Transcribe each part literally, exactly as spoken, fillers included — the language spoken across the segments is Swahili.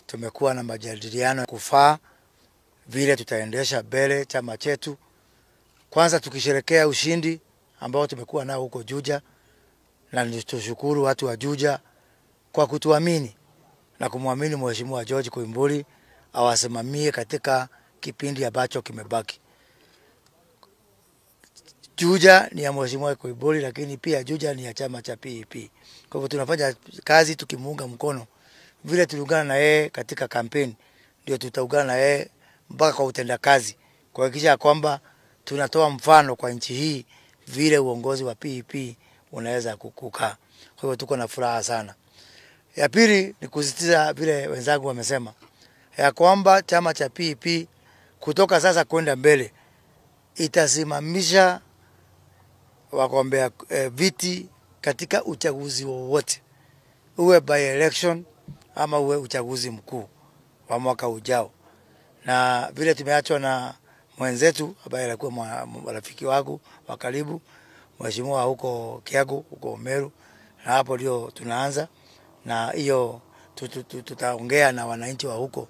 tumekuwa na majadiliano kufaa vile tutaendesha mbele chama chetu. Kwanza tukisherekea ushindi ambao tumekuwa nao huko Juja, na tushukuru watu wa Juja kwa kutuamini na kumwamini Mheshimiwa George Koimburi awasimamie katika kipindi ambacho kimebaki. Juja ni ya Mheshimiwa Koimburi, lakini pia Juja ni ya chama cha P P E. Kwa hivyo tunafanya kazi tukimuunga mkono. Vile tuliungana na yeye katika kampeni, ndio tutaungana na yeye mpaka kwa utenda kazi, kuhakikisha kwamba tunatoa mfano kwa nchi hii vile uongozi wa P P E unaweza kukukaa. Kwa hivyo tuko na furaha sana. Ya pili ni kusisitiza vile wenzangu wamesema ya kwamba chama cha P P E kutoka sasa kwenda mbele itasimamisha wagombea eh, viti katika uchaguzi wowote, uwe by election ama uwe uchaguzi mkuu wa mwaka ujao. Na vile tumeachwa na mwenzetu ambaye alikuwa rafiki wangu wa karibu, mheshimiwa huko Kiago, huko Meru, na hapo ndio tunaanza, na hiyo tutaongea na wananchi wa huko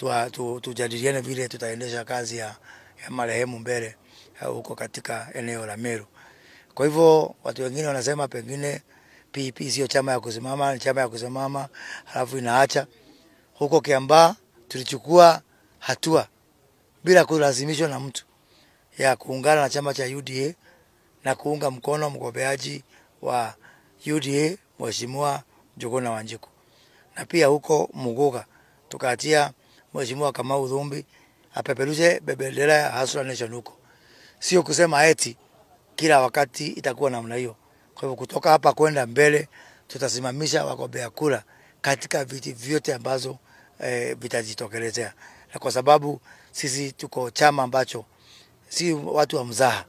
tujadiliane vile tutaendesha kazi ya, ya marehemu mbele huko katika eneo la Meru. Kwa hivyo watu wengine wanasema pengine P P sio chama ya kusimama, ni chama ya kusimama halafu inaacha. Huko Kiamba tulichukua hatua bila kulazimishwa na mtu ya kuungana na chama cha U D A na kuunga mkono mgombeaji wa U D A Mheshimiwa Njuguna Wanjiku. Na pia huko Muguga tukaachia Mheshimiwa Kamau Dhumbi apeperushe bendera ya Hasra Nation huko. Sio kusema eti kila wakati itakuwa namna hiyo. Kwa hivyo kutoka hapa kwenda mbele tutasimamisha wagombea kura katika viti vyote ambazo eh, vitajitokelezea. Na kwa sababu sisi tuko chama ambacho si watu wa mzaha.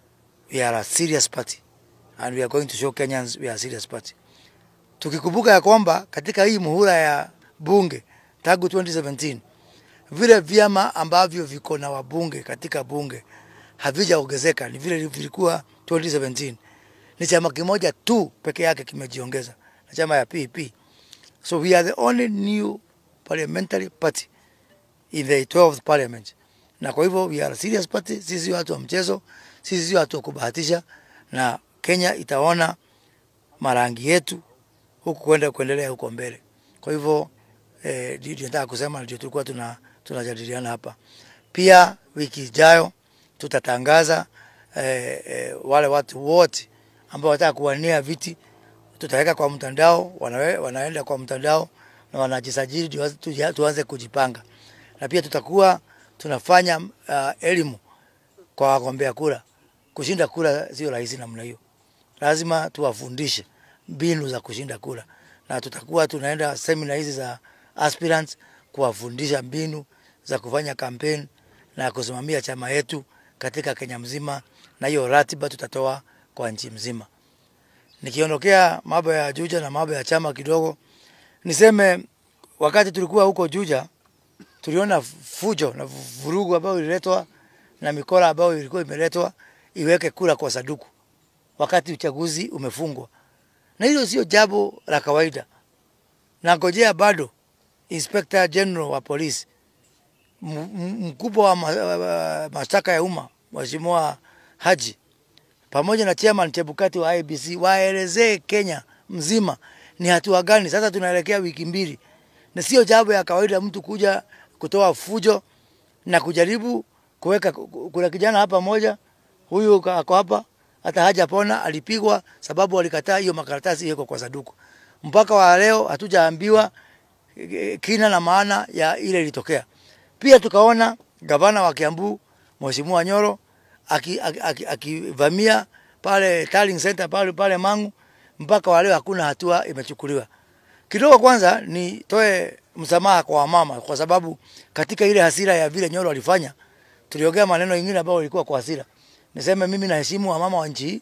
We are a serious party and we are going to show Kenyans we are a serious party. Tukikumbuka ya kwamba katika hii muhula ya bunge tangu twenty seventeen vile vyama ambavyo viko na wabunge katika bunge havijaongezeka, ni vile vilikuwa twenty seventeen. Ni chama kimoja tu peke yake kimejiongeza, na chama ya P P. So we are the only new parliamentary party in the twelfth parliament. Na kwa hivyo we are a serious party, sisi watu wa mchezo, sisi watu wa kubahatisha, na Kenya itaona marangi yetu huku kwenda kuendelea huko mbele. Kwa hivyo eh, ndio nataka kusema, ndio tulikuwa tuna tunajadiliana hapa. Pia wiki ijayo tutatangaza eh, eh, wale watu wote ambao wataka kuwania viti, tutaweka kwa mtandao, wanawe, wanaenda kwa mtandao na wanajisajili tuanze kujipanga. Na pia tutakuwa tunafanya uh, elimu kwa wagombea kura. Kushinda kura sio rahisi namna hiyo. Lazima tuwafundishe mbinu za kushinda kura. Na tutakuwa tunaenda seminar hizi za aspirants kuwafundisha mbinu za kufanya campaign na kusimamia chama yetu katika Kenya mzima, na hiyo ratiba tutatoa kwa nchi mzima. Nikiondokea mambo ya Juja na mambo ya chama kidogo, niseme wakati tulikuwa huko Juja tuliona fujo na vurugu ambayo ililetwa na mikora ambayo ilikuwa imeletwa iweke kura kwa saduku wakati uchaguzi umefungwa. Na hilo sio jambo la kawaida. Na ngojea bado Inspector General wa polisi, mkubwa wa mashtaka ya umma Mheshimiwa Haji, pamoja na chairman Chebukati wa I B C waelezee Kenya mzima ni hatua gani. Sasa tunaelekea wiki mbili, na sio jambo ya kawaida mtu kuja kutoa fujo na kujaribu kuweka. Kuna kijana hapa moja, huyu ako hapa, hata hajapona, alipigwa sababu walikataa hiyo makaratasi yako kwa saduku. Mpaka wa leo hatujaambiwa kina na maana ya ile ilitokea. Pia tukaona gavana wa Kiambu Mheshimiwa Nyoro akivamia aki, aki, aki pale Tallying Center pale pale Mangu, mpaka wa leo hakuna hatua imechukuliwa. Kidogo kwanza nitoe msamaha kwa wamama, kwa sababu katika ile hasira ya vile Nyoro alifanya tuliongea maneno mengine ambayo ilikuwa kwa hasira. Niseme mimi naheshimu wamama wa nchi.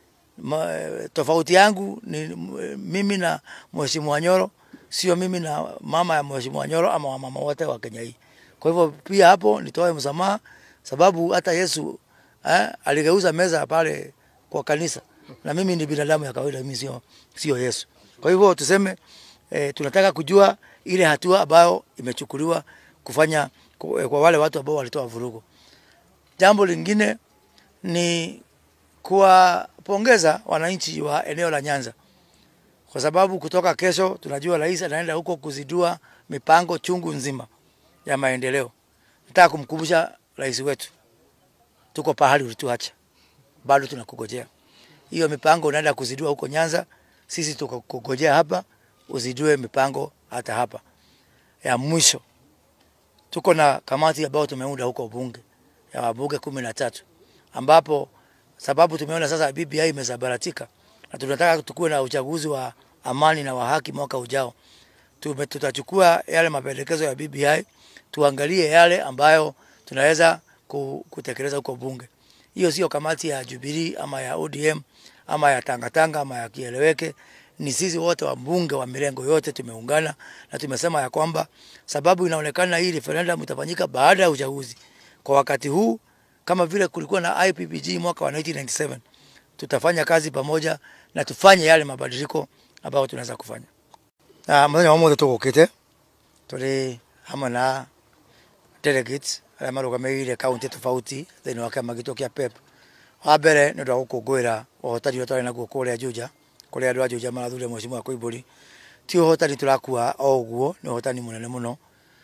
Tofauti yangu ni mimi na Mheshimiwa Nyoro, sio mimi na mama ya Mheshimiwa Nyoro ama wamama wote wa Kenya hii. Kwa hivyo pia hapo nitoe msamaha, sababu hata Yesu eh, aligeuza meza pale kwa kanisa, na mimi ni binadamu ya kawaida, mimi sio sio Yesu. Kwa hivyo tuseme eh, tunataka kujua ile hatua ambayo imechukuliwa kufanya kwa wale watu ambao walitoa vurugu. Jambo lingine ni kuwapongeza wananchi wa eneo la Nyanza, kwa sababu kutoka kesho tunajua rais anaenda huko kuzidua mipango chungu nzima ya maendeleo. Nataka kumkumbusha rais wetu, tuko pahali ulituacha, bado tunakugojea. Hiyo mipango unaenda kuzidua huko Nyanza, sisi tukakugojea hapa uzidue mipango hata hapa. Ya mwisho, tuko na kamati ambayo tumeunda huko bunge ya wabunge kumi na tatu, ambapo sababu tumeona sasa B P E imesabaratika na tunataka tukue na uchaguzi wa amani na wa haki mwaka ujao. Tume tutachukua yale mapendekezo ya B P E, tuangalie yale ambayo tunaweza kutekeleza huko bunge. Hiyo sio kamati ya Jubilee ama ya O D M ama ya Tangatanga ama ya Kieleweke, ni sisi wote wa bunge wa mirengo yote tumeungana na tumesema ya kwamba sababu inaonekana hii referendum itafanyika baada ya uchaguzi. Kwa wakati huu kama vile kulikuwa na I P P G mwaka wa nineteen ninety-seven, tutafanya kazi pamoja na tufanye yale mabadiliko ambayo tunaweza kufanya. Na mwenye wamoja tukokete tuli hamwe na delegates ala marugameire county tofauti thini wa kama gito kia P E P. Wabere ni ndo gukungwira uhotani utari naguo kuria Juja, kuria andu a Juja marathure mheshimiwa Koimburi. Ti uhotani turakua o uguo, ni uhotani munene muno.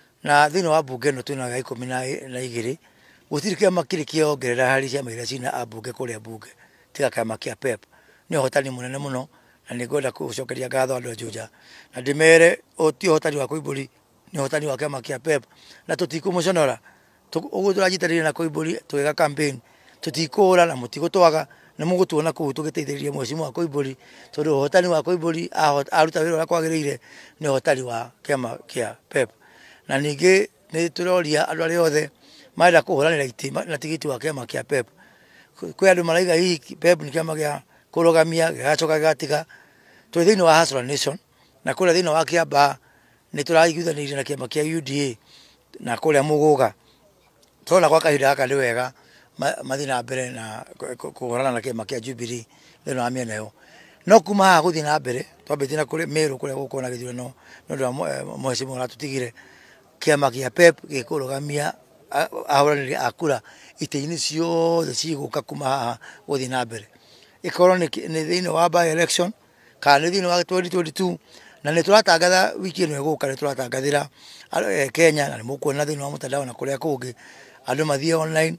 Na thini wa bunge no twina ikumi na igiri, gutiri kiama kiri kiongerera hari cia maira cina abunge kuria bunge tiga kama kia P E P. Ni uhotani munene muno na ni ngoda kucokeria ngatho andu a Juja. Na ndimere o ti uhotani wa Koimburi, ni uhotani wa kiama kia P E P, na tutikumusonora uguo turajitarire na Koimburi tuiga campaign, tutikura na mutigutwaga na mugutuona ku tugiteithiririe mheshimiwa Koimburi tondu uhotani wa Koimburi aruta wira kwagirire ni uhotani wa kiama kia P E P. Na ningi ni turoria andu ari othe maenda kuhuranira iti na tigiti wa kiama kia P E P. Kwi andu maraiga hii P E P ni kiama gia kurugamia gacoka gatiga twi thini wa Hustler Nation, na kule thini wa Kiamba ni turaiguithanirie na kiama kia U D A na kule Muguga. Tona kwa kahinda gaka ni wega mathina mbere na kuhurana na kiama kia Jubilee thina wa miena yo. No kuma guthi na mbere twambite na kule Meru kule gukona githurano no ndo mheshimiwa ratutigire kiama kia P E P gikurugamia ahurani akura ite-ini ciothe ciguka kuma haha guthi na mbere. Ikorwo ni thini wa by election kana ni thini wa twenty twenty-two, na ni turatangatha wiki ino iguka ni turatangathira Kenya na ni mukuona thini wa mutandao na kuria kungi andu mathie online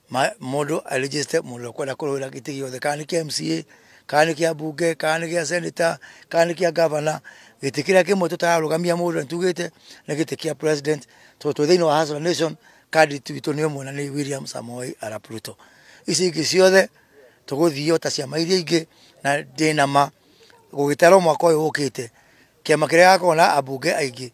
mundu a register mundu kwenda kurwira giti giothe kana ni kia M C A kana ni kia bunge kana ni kia senator kana ni kia governor. Giti kiria kimwe tutararugamia mundu ntugite na giti kia president to to thini wa Hustler Nation kandi twitu ni umwe na ni William Samoei Arap Ruto. Ici ingi ciothe tuguthio ta ciama iria ingi na ndinama gugitaro mwaka uyu ukite kiama kiria gakona abunge aingi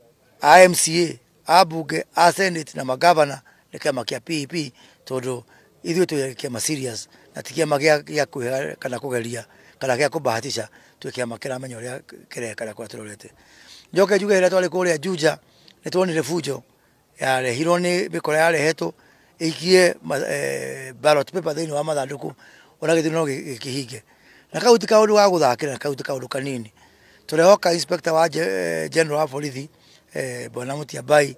a M C A abunge a senate na magavana ni kiama kia P P E tondu ithuĩ twi kiama serious na ti kiama gia kwĩra kana kugeria kana gia kubahatisha, twi kiama kiramenya uria kireka na kwa turorete. Njoke njuge ira twari kuria Juja ni tuonire fujo yarehirwo ni mikora yarehetwo ikie ballot paper thĩinĩ wa mathanduku ona githurano gikihinge, na kau ti kaundu ga guthakira, kau ti kaundu kanini. Turehoka inspector wa general wa borithi bwana Mutiabai,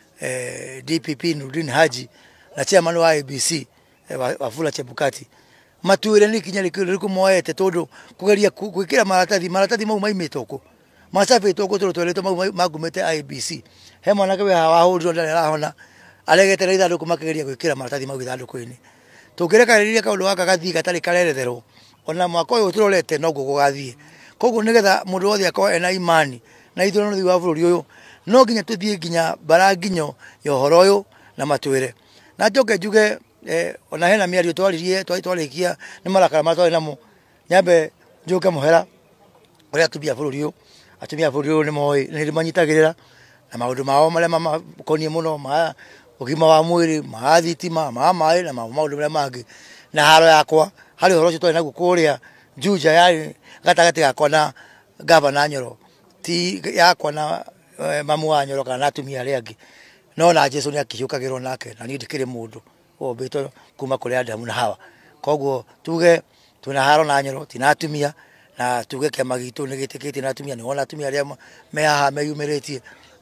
D P P Nurdin Haji na chairman wa I B C Wafula Chebukati matuire ni kinya riku moete tondu kugeria gwikira maratathi maratathi mau maimitwo ku macabitwo ku turu tweretwo mau magumete I B C. He mwanake we wahuriro ndari arahona aregete na ithanduku makigeria gwikira maratathi mau ithanduku-ini. Tungireka kaundu gaka gathii gatari kareretherwo ona mwaka uyu turorete no gugu gathii. Koguo nigetha mundu wothe akorwo ena imani na ithurano thiu wa bururi uyu no nginya tuthie nginya baranginyo ya uhoro uyu na matwire. Na njoke njuge eh, ona hena miario twaririe twarikia ni marakara matwari namo nyambe njuke muhera uria atumia bururi uyu atumia bururi uyu ni moi ni manyitagirira na maundu mao maria makonie muno ma ugima wa mwiri ma thitima ma mai na maundu maria mangi. Na haro yakwa hari uhoro ucio twari naguo kuria Juja yari gatagati gakwa na governor Nyoro ti yakwa na mamu wa Nyoro kana atumia aria angi, no na Jesu ni akihiukagirwo nake na ni ndikire mundu ombitwo kuma kuri Adamu na Hawa. Koguo tuge tuna haro na Nyoro tina atumia na tuge kiama gitu ni gitikiti na atumia ni wona atumia aria me haha meyumiritie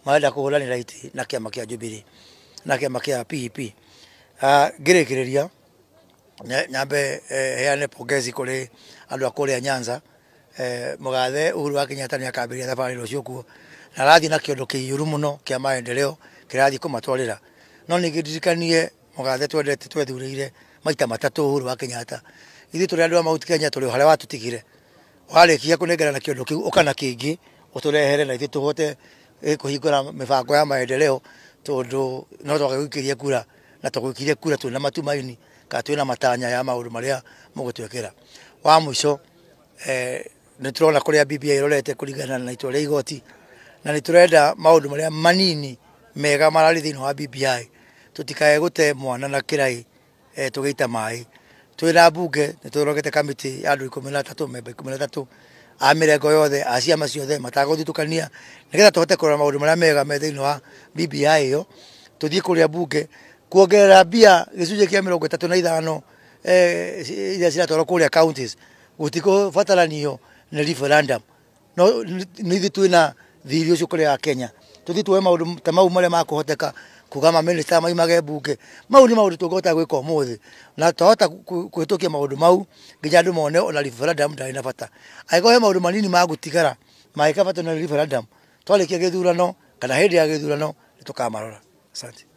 marenda kuhuranira iti na kiama kia Jubilee na kiama kia P P E. Ah ngirekereria nyambe heane pongezi kuri andu akuria Nyanza. Eh, mugathe Uhuru wa Kenyatta ni akambiria thabari rucio kuo na rathi na kiondo kiuru muno kia maendeleo kirathi kumatwarira no nigidirikanie mugathe twendete twethurire maita matatu Uhuru wa Kenyatta ithi turi andu a Mount Kenya turi hare watutigire warikia kunengera na kiondo kiu ukana kingi uturehere na ithi tuhote kuhingura mibango ya maendeleo tondu no twagwikiria kura na tugwikiria kura tuna matumaini ka twina matanya ya maundu maria mugutwekera wa mwisho. Eh, niturona kuria B B I irorete kuringana na itua ria igoti na niturenda maundu maria manini mega marari thini wa B B I tutikae gute mwana na kirai eh, tugeita mai twina bunge niturogete kamiti ya andu ikumi na tatu memba ikumi na tatu a mirengo yothe a ciama ciothe mataguthukania nigetha tuhote kurora maundu maria mega me thini wa B B I yo tuthie kuria bunge kuongerera bia gicunje kia mirongo itatu na ithano eh iria ciratwarwo kuria counties gutiko fataranio na referendum no nithi twina thiri ucio kuria Kenya tuthi tuwe maundu ta mau maria makuhoteka kugama minister maimage bunge mau ni maundu tungota gwika umuthi na tuhota kuhitukia maundu mau nginya andu mone ona referendum ndari na bata aigo he maundu manini magutigara maika bata na referendum twalikia githurano kana hindi ya githurano tukamarora. Asante.